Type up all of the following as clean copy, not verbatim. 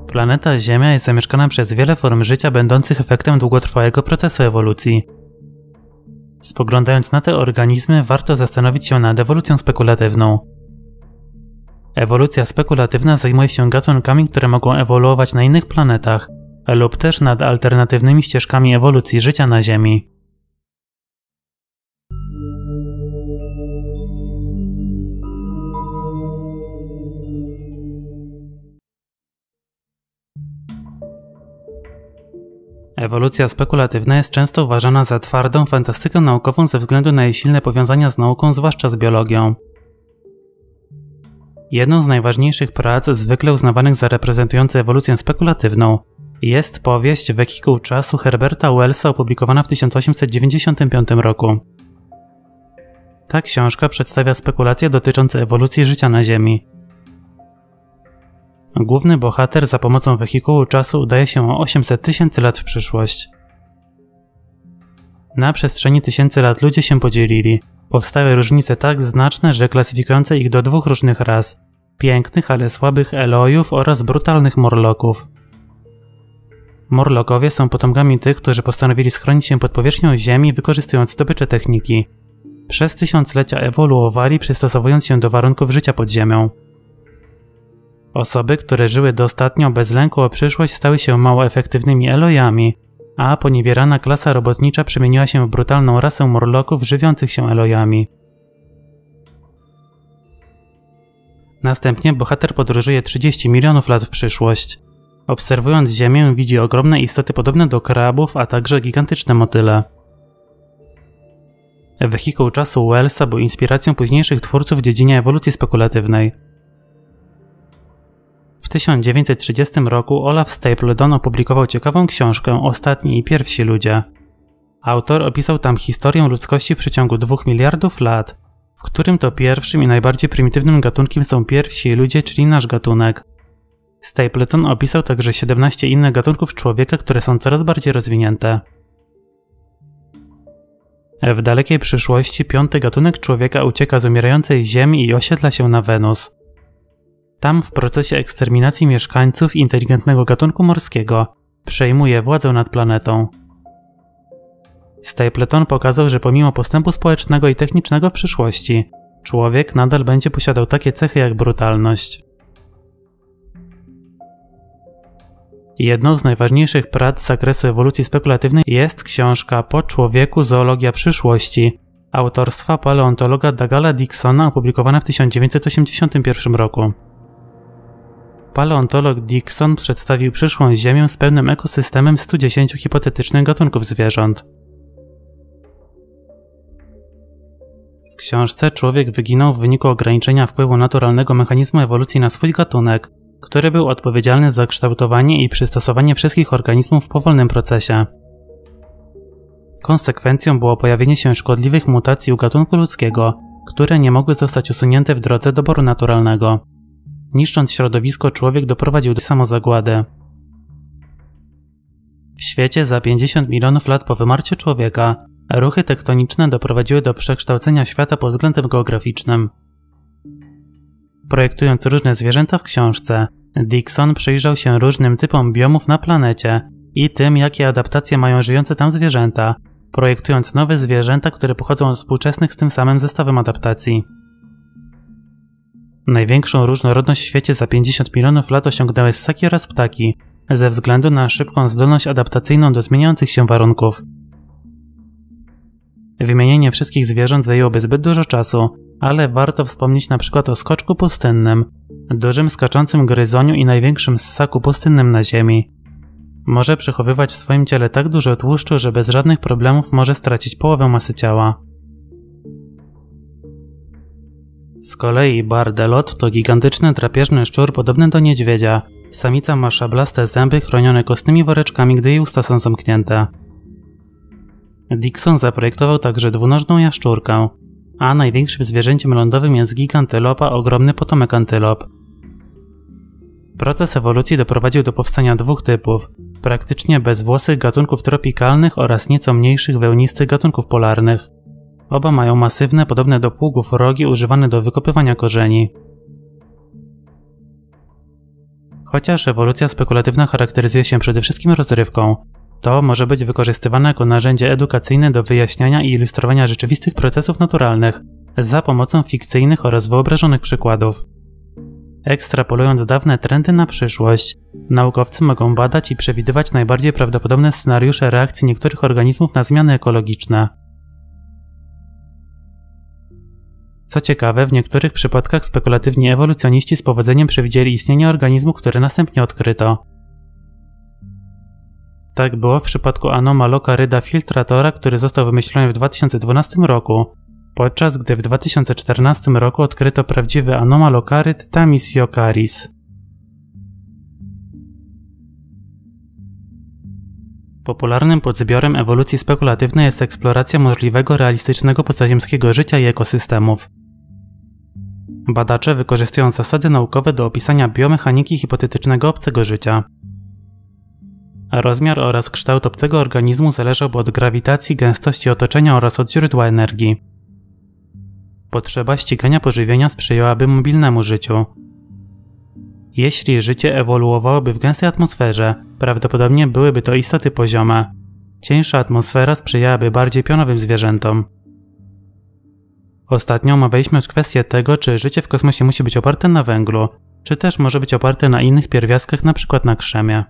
Planeta Ziemia jest zamieszkana przez wiele form życia będących efektem długotrwałego procesu ewolucji. Spoglądając na te organizmy, warto zastanowić się nad ewolucją spekulatywną. Ewolucja spekulatywna zajmuje się gatunkami, które mogą ewoluować na innych planetach, lub też nad alternatywnymi ścieżkami ewolucji życia na Ziemi. Ewolucja spekulatywna jest często uważana za twardą fantastykę naukową ze względu na jej silne powiązania z nauką, zwłaszcza z biologią. Jedną z najważniejszych prac, zwykle uznawanych za reprezentujące ewolucję spekulatywną, jest powieść Wehikuł czasu Herberta Wellsa, opublikowana w 1895 roku. Ta książka przedstawia spekulacje dotyczące ewolucji życia na Ziemi. Główny bohater za pomocą wehikułu czasu udaje się o 800 tysięcy lat w przyszłość. Na przestrzeni tysięcy lat ludzie się podzielili. Powstały różnice tak znaczne, że klasyfikujące ich do dwóch różnych ras: pięknych, ale słabych Elojów oraz brutalnych Morloków. Morlokowie są potomkami tych, którzy postanowili schronić się pod powierzchnią Ziemi, wykorzystując zdobycze techniki. Przez tysiąclecia ewoluowali, przystosowując się do warunków życia pod ziemią. Osoby, które żyły dostatnio bez lęku o przyszłość, stały się mało efektywnymi Elojami, a poniewierana klasa robotnicza przemieniła się w brutalną rasę Morloków żywiących się Elojami. Następnie bohater podróżuje 30 milionów lat w przyszłość. Obserwując Ziemię, widzi ogromne istoty podobne do krabów, a także gigantyczne motyle. Wehikuł czasu Wellsa był inspiracją późniejszych twórców w dziedzinie ewolucji spekulatywnej. W 1930 roku Olaf Stapledon opublikował ciekawą książkę Ostatni i pierwsi ludzie. Autor opisał tam historię ludzkości w przeciągu 2 miliardów lat, w którym to pierwszym i najbardziej prymitywnym gatunkiem są pierwsi ludzie, czyli nasz gatunek. Stapleton opisał także 17 innych gatunków człowieka, które są coraz bardziej rozwinięte. W dalekiej przyszłości 5. gatunek człowieka ucieka z umierającej Ziemi i osiedla się na Wenus. Tam w procesie eksterminacji mieszkańców inteligentnego gatunku morskiego przejmuje władzę nad planetą. Stapleton pokazał, że pomimo postępu społecznego i technicznego w przyszłości, człowiek nadal będzie posiadał takie cechy jak brutalność. Jedną z najważniejszych prac z zakresu ewolucji spekulatywnej jest książka Po człowieku – zoologia przyszłości autorstwa paleontologa Douggala Dicksona, opublikowana w 1981 roku. Paleontolog Dickson przedstawił przyszłą Ziemię z pełnym ekosystemem 110 hipotetycznych gatunków zwierząt. W książce człowiek wyginął w wyniku ograniczenia wpływu naturalnego mechanizmu ewolucji na swój gatunek, który był odpowiedzialny za kształtowanie i przystosowanie wszystkich organizmów w powolnym procesie. Konsekwencją było pojawienie się szkodliwych mutacji u gatunku ludzkiego, które nie mogły zostać usunięte w drodze doboru naturalnego. Niszcząc środowisko, człowiek doprowadził do samozagłady. W świecie za 50 milionów lat po wymarciu człowieka ruchy tektoniczne doprowadziły do przekształcenia świata pod względem geograficznym. Projektując różne zwierzęta w książce, Dickson przyjrzał się różnym typom biomów na planecie i tym, jakie adaptacje mają żyjące tam zwierzęta, projektując nowe zwierzęta, które pochodzą od współczesnych z tym samym zestawem adaptacji. Największą różnorodność w świecie za 50 milionów lat osiągnęły ssaki oraz ptaki, ze względu na szybką zdolność adaptacyjną do zmieniających się warunków. Wymienienie wszystkich zwierząt zajęłoby zbyt dużo czasu, ale warto wspomnieć np. o skoczku pustynnym, dużym skaczącym gryzoniu i największym ssaku pustynnym na Ziemi. Może przechowywać w swoim ciele tak dużo tłuszczu, że bez żadnych problemów może stracić połowę masy ciała. Z kolei Bardelot to gigantyczny drapieżny szczur podobny do niedźwiedzia. Samica ma szablaste zęby chronione kostnymi woreczkami, gdy jej usta są zamknięte. Dickson zaprojektował także dwunożną jaszczurkę, a największym zwierzęciem lądowym jest gigantylopa, ogromny potomek antylop. Proces ewolucji doprowadził do powstania dwóch typów, praktycznie bezwłosych gatunków tropikalnych oraz nieco mniejszych wełnistych gatunków polarnych. Oba mają masywne, podobne do pługów rogi używane do wykopywania korzeni. Chociaż ewolucja spekulatywna charakteryzuje się przede wszystkim rozrywką, to może być wykorzystywane jako narzędzie edukacyjne do wyjaśniania i ilustrowania rzeczywistych procesów naturalnych za pomocą fikcyjnych oraz wyobrażonych przykładów. Ekstrapolując dawne trendy na przyszłość, naukowcy mogą badać i przewidywać najbardziej prawdopodobne scenariusze reakcji niektórych organizmów na zmiany ekologiczne. Co ciekawe, w niektórych przypadkach spekulatywni ewolucjoniści z powodzeniem przewidzieli istnienie organizmu, który następnie odkryto. Tak było w przypadku Anomalocaryda filtratora, który został wymyślony w 2012 roku, podczas gdy w 2014 roku odkryto prawdziwy Anomalocaryd Tamisiocaris. Popularnym podzbiorem ewolucji spekulatywnej jest eksploracja możliwego realistycznego pozaziemskiego życia i ekosystemów. Badacze wykorzystują zasady naukowe do opisania biomechaniki hipotetycznego obcego życia. Rozmiar oraz kształt obcego organizmu zależałby od grawitacji, gęstości otoczenia oraz od źródła energii. Potrzeba ścigania pożywienia sprzyjałaby mobilnemu życiu. Jeśli życie ewoluowałoby w gęstej atmosferze, prawdopodobnie byłyby to istoty poziome. Cieńsza atmosfera sprzyjałaby bardziej pionowym zwierzętom. Ostatnio omawialiśmy już kwestię tego, czy życie w kosmosie musi być oparte na węglu, czy też może być oparte na innych pierwiastkach, np. na krzemie.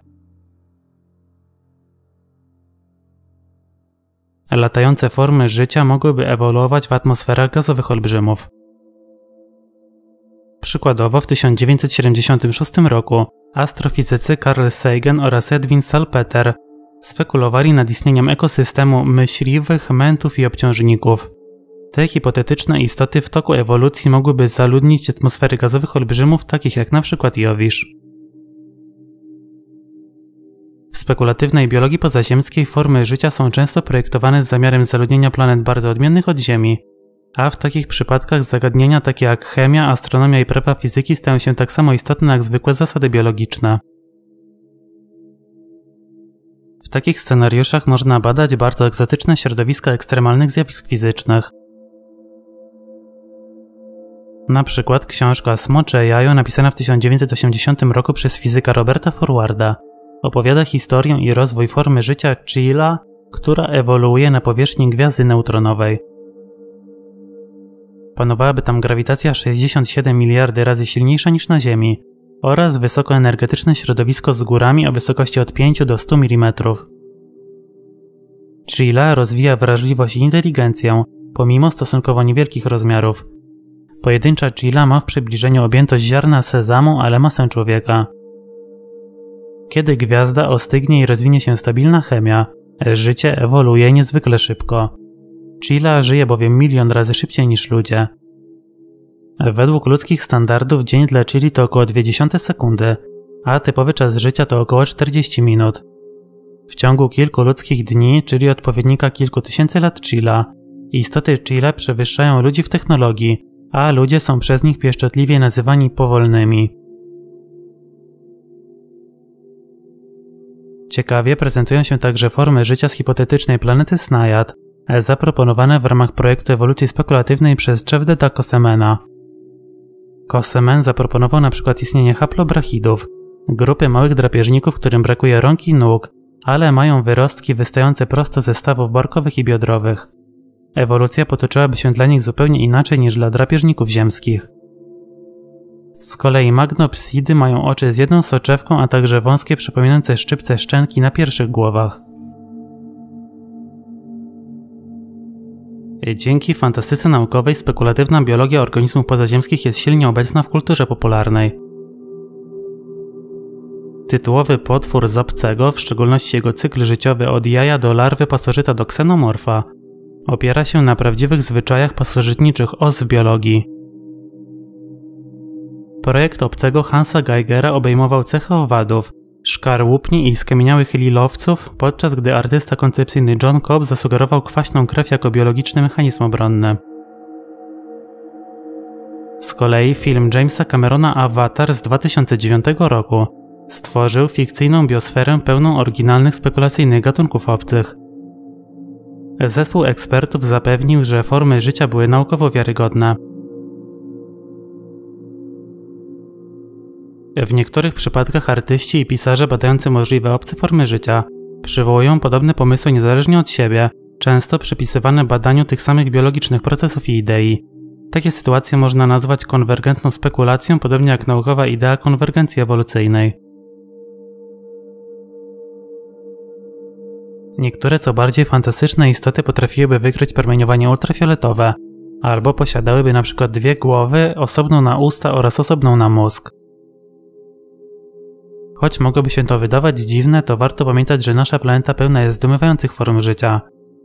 Latające formy życia mogłyby ewoluować w atmosferach gazowych olbrzymów. Przykładowo w 1976 roku astrofizycy Carl Sagan oraz Edwin Salpeter spekulowali nad istnieniem ekosystemu myśliwych, mentów i obciążników. Te hipotetyczne istoty w toku ewolucji mogłyby zaludnić atmosfery gazowych olbrzymów, takich jak np. Jowisz. W spekulatywnej biologii pozaziemskiej formy życia są często projektowane z zamiarem zaludnienia planet bardzo odmiennych od Ziemi, a w takich przypadkach zagadnienia takie jak chemia, astronomia i prawa fizyki stają się tak samo istotne jak zwykłe zasady biologiczne. W takich scenariuszach można badać bardzo egzotyczne środowiska ekstremalnych zjawisk fizycznych. Na przykład książka Smocze jajo, napisana w 1980 roku przez fizyka Roberta Forwarda, opowiada historię i rozwój formy życia Chila, która ewoluuje na powierzchni gwiazdy neutronowej. Panowałaby tam grawitacja 67 miliardy razy silniejsza niż na Ziemi oraz wysokoenergetyczne środowisko z górami o wysokości od 5 do 100 mm. Chila rozwija wrażliwość i inteligencję, pomimo stosunkowo niewielkich rozmiarów. Pojedyncza Chila ma w przybliżeniu objętość ziarna sezamu, ale masę człowieka. Kiedy gwiazda ostygnie i rozwinie się stabilna chemia, życie ewoluuje niezwykle szybko. Chila żyje bowiem 1 000 000 razy szybciej niż ludzie. Według ludzkich standardów dzień dla Chili to około 0,2 sekundy, a typowy czas życia to około 40 minut. W ciągu kilku ludzkich dni, czyli odpowiednika kilku tysięcy lat Chila, istoty Chila przewyższają ludzi w technologii, a ludzie są przez nich pieszczotliwie nazywani powolnymi. Ciekawie prezentują się także formy życia z hipotetycznej planety Snajad, zaproponowane w ramach projektu ewolucji spekulatywnej przez Cevdeta Kosemena. Kosemen zaproponował na przykład istnienie haplobrachidów, grupy małych drapieżników, którym brakuje rąk i nóg, ale mają wyrostki wystające prosto ze stawów barkowych i biodrowych. Ewolucja potoczyłaby się dla nich zupełnie inaczej niż dla drapieżników ziemskich. Z kolei magnopsidy mają oczy z jedną soczewką, a także wąskie przypominające szczypce szczęki na pierwszych głowach. Dzięki fantastyce naukowej spekulatywna biologia organizmów pozaziemskich jest silnie obecna w kulturze popularnej. Tytułowy potwór z obcego, w szczególności jego cykl życiowy od jaja do larwy pasożyta do ksenomorfa, opiera się na prawdziwych zwyczajach pasożytniczych os w biologii. Projekt obcego Hansa Geigera obejmował cechy owadów, szkarłupni i skamieniałych lilowców, podczas gdy artysta koncepcyjny John Cobb zasugerował kwaśną krew jako biologiczny mechanizm obronny. Z kolei film Jamesa Camerona Avatar z 2009 roku stworzył fikcyjną biosferę pełną oryginalnych spekulacyjnych gatunków obcych. Zespół ekspertów zapewnił, że formy życia były naukowo wiarygodne. W niektórych przypadkach artyści i pisarze badający możliwe obce formy życia przywołują podobne pomysły niezależnie od siebie, często przypisywane badaniu tych samych biologicznych procesów i idei. Takie sytuacje można nazwać konwergentną spekulacją, podobnie jak naukowa idea konwergencji ewolucyjnej. Niektóre co bardziej fantastyczne istoty potrafiłyby wykryć promieniowanie ultrafioletowe, albo posiadałyby np. dwie głowy, osobną na usta oraz osobną na mózg. Choć mogłoby się to wydawać dziwne, to warto pamiętać, że nasza planeta pełna jest zdumiewających form życia.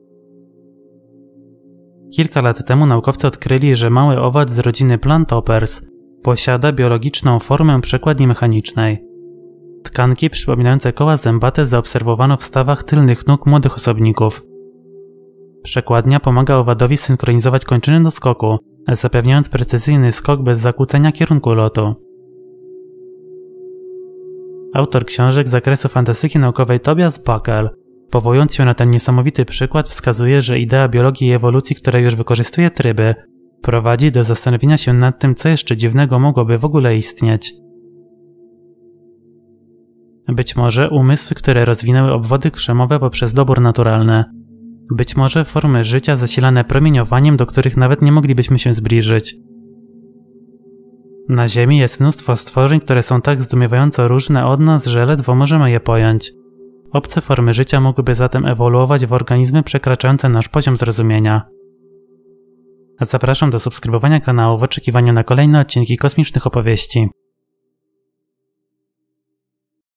Kilka lat temu naukowcy odkryli, że mały owad z rodziny Plantopersy posiada biologiczną formę przekładni mechanicznej. Tkanki przypominające koła zębate zaobserwowano w stawach tylnych nóg młodych osobników. Przekładnia pomaga owadowi synchronizować kończyny do skoku, zapewniając precyzyjny skok bez zakłócenia kierunku lotu. Autor książek z zakresu fantastyki naukowej Tobias Buckle, powołując się na ten niesamowity przykład, wskazuje, że idea biologii i ewolucji, która już wykorzystuje tryby, prowadzi do zastanowienia się nad tym, co jeszcze dziwnego mogłoby w ogóle istnieć. Być może umysły, które rozwinęły obwody krzemowe poprzez dobór naturalny. Być może formy życia zasilane promieniowaniem, do których nawet nie moglibyśmy się zbliżyć. Na Ziemi jest mnóstwo stworzeń, które są tak zdumiewająco różne od nas, że ledwo możemy je pojąć. Obce formy życia mogłyby zatem ewoluować w organizmy przekraczające nasz poziom zrozumienia. Zapraszam do subskrybowania kanału w oczekiwaniu na kolejne odcinki kosmicznych opowieści.